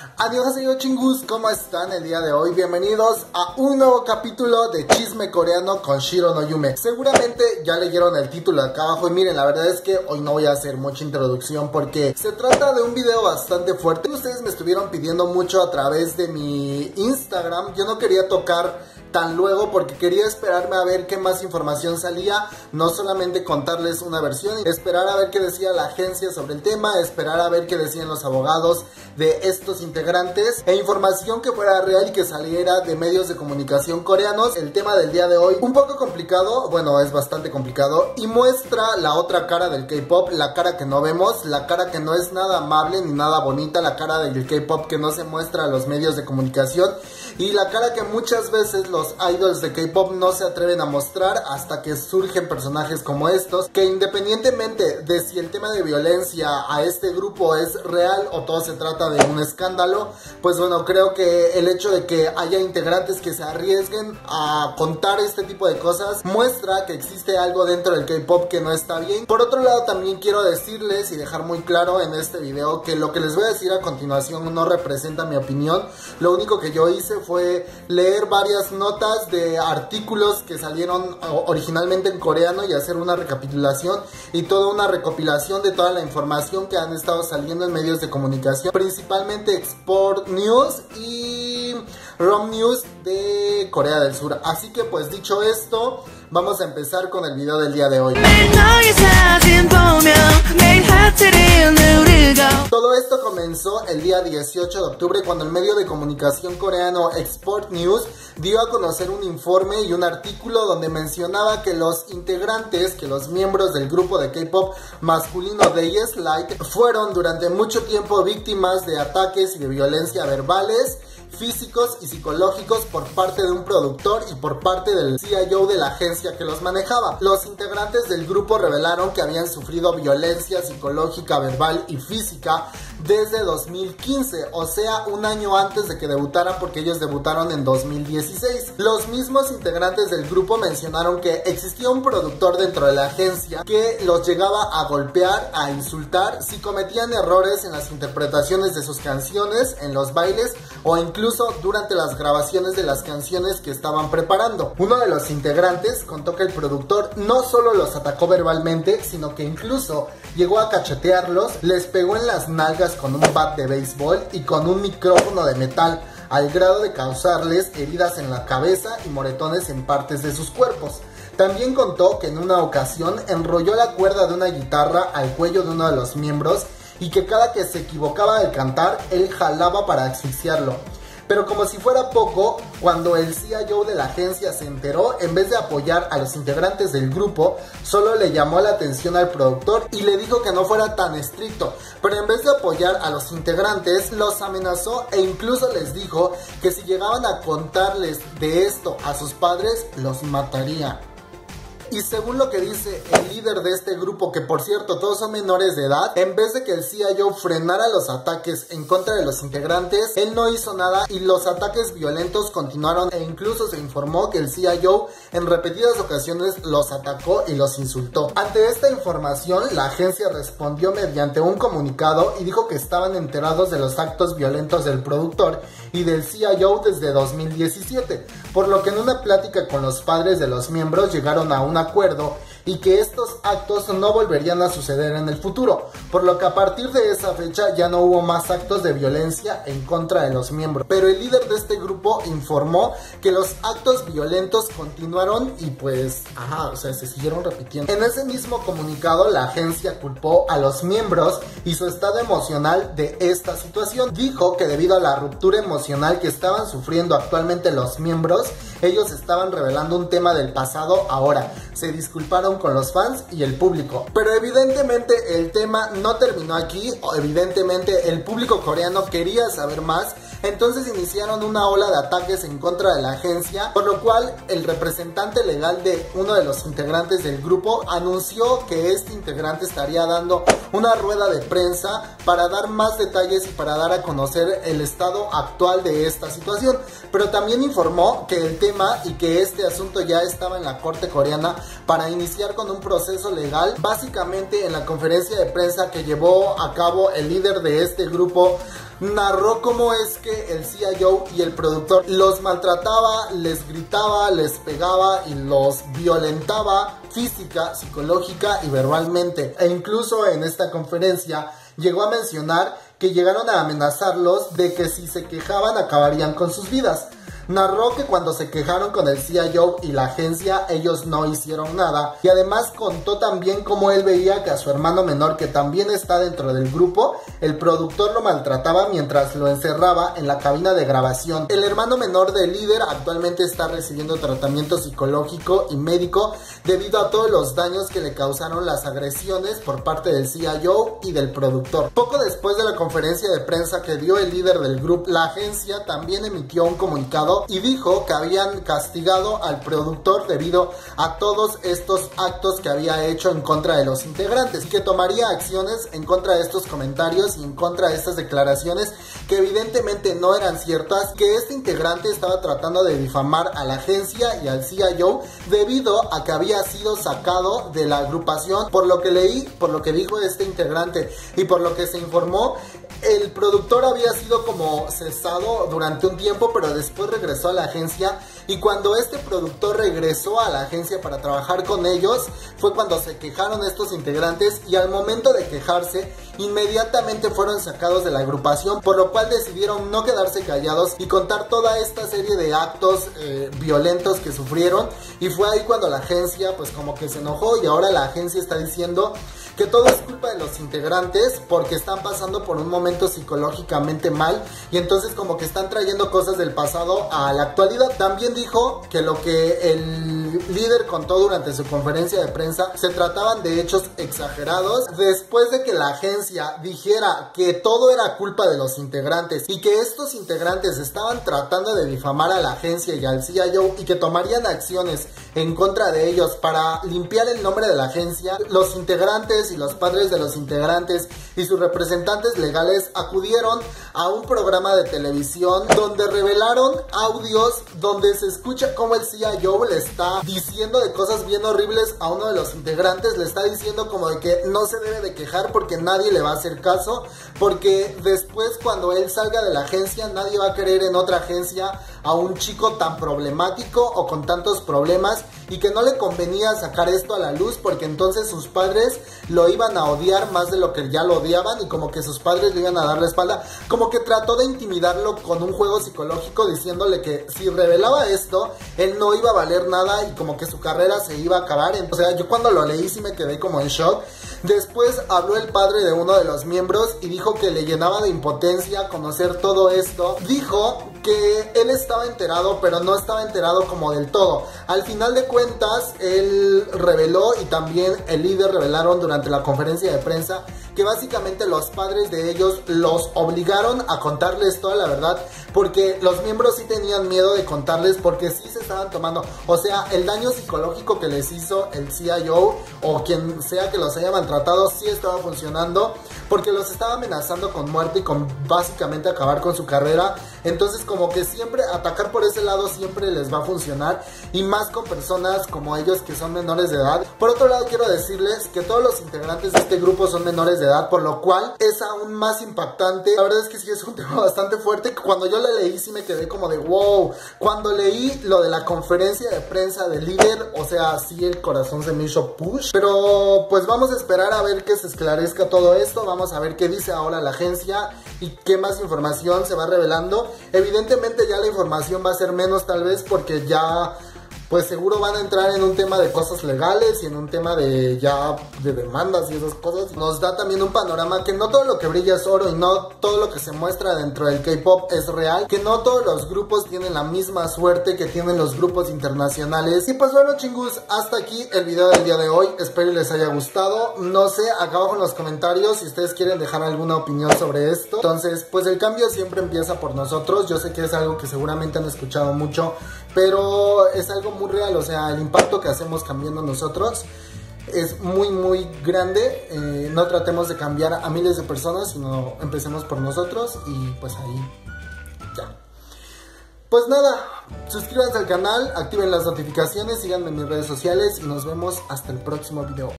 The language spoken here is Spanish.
Annyeonghaseyo chingus, ¿cómo están el día de hoy? Bienvenidos a un nuevo capítulo de Chisme Coreano con Shiro no Yume. Seguramente ya leyeron el título de acá abajo y miren, la verdad es que hoy no voy a hacer mucha introducción porque se trata de un video bastante fuerte. Ustedes me estuvieron pidiendo mucho a través de mi Instagram. Yo no quería tocar tan luego porque quería esperarme a ver qué más información salía, no solamente contarles una versión, esperar a ver qué decía la agencia sobre el tema, esperar a ver qué decían los abogados de estos integrantes e información que fuera real y que saliera de medios de comunicación coreanos. El tema del día de hoy, un poco complicado, bueno, es bastante complicado y muestra la otra cara del K-pop, la cara que no vemos, la cara que no es nada amable ni nada bonita, la cara del K-pop que no se muestra a los medios de comunicación y la cara que muchas veces los idols de K-pop no se atreven a mostrar hasta que surgen personajes como estos, que independientemente de si el tema de violencia a este grupo es real o todo se trata de un escándalo, pues bueno, creo que el hecho de que haya integrantes que se arriesguen a contar este tipo de cosas muestra que existe algo dentro del K-pop que no está bien. Por otro lado, también quiero decirles y dejar muy claro en este video que lo que les voy a decir a continuación no representa mi opinión. Lo único que yo hice fue leer varias notas de artículos que salieron originalmente en coreano y hacer una recapitulación y toda una recopilación de toda la información que han estado saliendo en medios de comunicación, principalmente Export News y ROM News de Corea del Sur. Así que pues dicho esto, vamos a empezar con el video del día de hoy. Todo esto comenzó el día 18 de octubre cuando el medio de comunicación coreano Export News dio a conocer un informe y un artículo donde mencionaba que los integrantes, que los miembros del grupo de K-pop masculino de Yes Light fueron durante mucho tiempo víctimas de ataques y de violencia verbales, físicos y psicológicos por parte de un productor y por parte del CIO de la agencia que los manejaba. Los integrantes del grupo revelaron que habían sufrido violencia psicológica, verbal y física desde 2015, o sea, un año antes de que debutaran, porque ellos debutaron en 2016. Los mismos integrantes del grupo mencionaron que existía un productor dentro de la agencia que los llegaba a golpear, a insultar si cometían errores en las interpretaciones de sus canciones, en los bailes o incluso durante las grabaciones de las canciones que estaban preparando. Uno de los integrantes contó que el productor no solo los atacó verbalmente, sino que incluso llegó a cachetearlos, les pegó en las nalgas con un bat de béisbol y con un micrófono de metal, al grado de causarles heridas en la cabeza y moretones en partes de sus cuerpos. También contó que en una ocasión enrolló la cuerda de una guitarra al cuello de uno de los miembros y que cada que se equivocaba al cantar, él jalaba para asfixiarlo. Pero como si fuera poco, cuando el CIO de la agencia se enteró, en vez de apoyar a los integrantes del grupo, solo le llamó la atención al productor y le dijo que no fuera tan estricto. Pero en vez de apoyar a los integrantes, los amenazó e incluso les dijo que si llegaban a contarles de esto a sus padres, los mataría. Y según lo que dice el líder de este grupo, que por cierto todos son menores de edad, en vez de que el CIO frenara los ataques en contra de los integrantes, él no hizo nada y los ataques violentos continuaron e incluso se informó que el CIO en repetidas ocasiones los atacó y los insultó. Ante esta información, la agencia respondió mediante un comunicado y dijo que estaban enterados de los actos violentos del productor y del CIO desde 2017, por lo que en una plática con los padres de los miembros llegaron a un acuerdo y que estos actos no volverían a suceder en el futuro, por lo que a partir de esa fecha ya no hubo más actos de violencia en contra de los miembros. Pero el líder de este grupo informó que los actos violentos continuaron y pues, se siguieron repitiendo. En ese mismo comunicado, la agencia culpó a los miembros y su estado emocional de esta situación. Dijo que debido a la ruptura emocional que estaban sufriendo actualmente los miembros, ellos estaban revelando un tema del pasado ahora. Se disculparon con los fans y el público. Pero evidentemente el tema no terminó aquí. Evidentemente el público coreano quería saber más. Entonces iniciaron una ola de ataques en contra de la agencia, por lo cual el representante legal de uno de los integrantes del grupo anunció que este integrante estaría dando una rueda de prensa para dar más detalles y para dar a conocer el estado actual de esta situación. Pero también informó que el tema y que este asunto ya estaba en la corte coreana para iniciar con un proceso legal. Básicamente, en la conferencia de prensa que llevó a cabo el líder de este grupo, narró cómo es que el CIO y el productor los maltrataba, les gritaba, les pegaba y los violentaba física, psicológica y verbalmente. E incluso en esta conferencia llegó a mencionar que llegaron a amenazarlos de que si se quejaban acabarían con sus vidas. Narró que cuando se quejaron con el CIO y la agencia, ellos no hicieron nada. Y además contó también cómo él veía que a su hermano menor, que también está dentro del grupo, el productor lo maltrataba mientras lo encerraba en la cabina de grabación. El hermano menor del líder actualmente está recibiendo tratamiento psicológico y médico debido a todos los daños que le causaron las agresiones por parte del CIO y del productor. Poco después de la conferencia de prensa que dio el líder del grupo, la agencia también emitió un comunicado y dijo que habían castigado al productor debido a todos estos actos que había hecho en contra de los integrantes y que tomaría acciones en contra de estos comentarios y en contra de estas declaraciones que evidentemente no eran ciertas, que este integrante estaba tratando de difamar a la agencia y al CIO debido a que había sido sacado de la agrupación. Por lo que leí, por lo que dijo este integrante y por lo que se informó, el productor había sido como cesado durante un tiempo, pero después regresó a la agencia, y cuando este productor regresó a la agencia para trabajar con ellos fue cuando se quejaron estos integrantes, y al momento de quejarse inmediatamente fueron sacados de la agrupación, por lo cual decidieron no quedarse callados y contar toda esta serie de actos violentos que sufrieron. Y fue ahí cuando la agencia pues como que se enojó, y ahora la agencia está diciendo que todo es culpa de los integrantes porque están pasando por un momento psicológicamente mal, y entonces como que están trayendo cosas del pasado a la actualidad. También dijo que lo que el líder contó durante su conferencia de prensa se trataban de hechos exagerados, después de que la agencia dijera que todo era culpa de los integrantes y que estos integrantes estaban tratando de difamar a la agencia y al CIO y que tomarían acciones en contra de ellos para limpiar el nombre de la agencia. Los integrantes y los padres de los integrantes y sus representantes legales acudieron a un programa de televisión donde revelaron audios donde se escucha cómo el CIO le está diciendo de cosas bien horribles a uno de los integrantes. Le está diciendo como de que no se debe de quejar porque nadie le va a hacer caso, porque después cuando él salga de la agencia nadie va a querer en otra agencia a un chico tan problemático o con tantos problemas, y que no le convenía sacar esto a la luz porque entonces sus padres lo iban a odiar más de lo que ya lo odiaban, y como que sus padres le iban a dar la espalda. Como que trató de intimidarlo con un juego psicológico, diciéndole que si revelaba esto él no iba a valer nada y como que su carrera se iba a acabar. O sea, yo cuando lo leí sí me quedé como en shock. Después habló el padre de uno de los miembros y dijo que le llenaba de impotencia conocer todo esto. Dijo que él estaba enterado, pero no estaba enterado como del todo. Al final de cuentas, él reveló, y también el líder revelaron durante la conferencia de prensa, que básicamente los padres de ellos los obligaron a contarles toda la verdad, porque los miembros sí tenían miedo de contarles porque sí se estaban tomando, o sea, el daño psicológico que les hizo el CIO o quien sea que los haya maltratado sí estaba funcionando, porque los estaba amenazando con muerte y con básicamente acabar con su carrera. Entonces como que siempre atacar por ese lado siempre les va a funcionar, y más con personas como ellos que son menores de edad. Por otro lado, quiero decirles que todos los integrantes de este grupo son menores de edad, por lo cual es aún más impactante. La verdad es que sí es un tema bastante fuerte. Cuando yo la leí sí me quedé como de wow. Cuando leí lo de la conferencia de prensa del líder, o sea, sí el corazón se me hizo push. Pero pues vamos a esperar a ver que se esclarezca todo esto. Vamos a ver qué dice ahora la agencia y qué más información se va revelando. Evidentemente ya la información va a ser menos tal vez, porque ya pues seguro van a entrar en un tema de cosas legales y en un tema de ya de demandas y esas cosas. Nos da también un panorama que no todo lo que brilla es oro y no todo lo que se muestra dentro del K-pop es real, que no todos los grupos tienen la misma suerte que tienen los grupos internacionales. Y pues bueno, chingus, hasta aquí el video del día de hoy. Espero les haya gustado. No sé, acá abajo en los comentarios si ustedes quieren dejar alguna opinión sobre esto. Entonces, pues el cambio siempre empieza por nosotros. Yo sé que es algo que seguramente han escuchado mucho, pero es algo muy real. O sea, el impacto que hacemos cambiando nosotros es muy grande. No tratemos de cambiar a miles de personas, sino empecemos por nosotros, y pues ahí ya. Pues nada, suscríbanse al canal, activen las notificaciones, síganme en mis redes sociales y nos vemos hasta el próximo video.